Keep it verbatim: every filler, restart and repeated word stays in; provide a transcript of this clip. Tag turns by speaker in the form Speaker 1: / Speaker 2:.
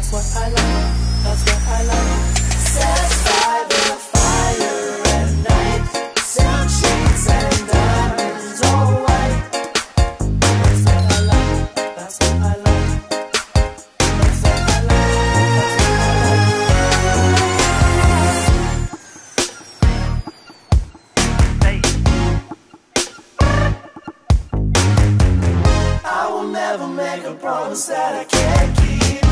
Speaker 1: That's what I like, that's what I like. Satisfied with a fire at night, silk sheets and diamonds all white. That's what I like, that's what I like. That's what I like, that's what I like. I will never make a promise that I can't keep.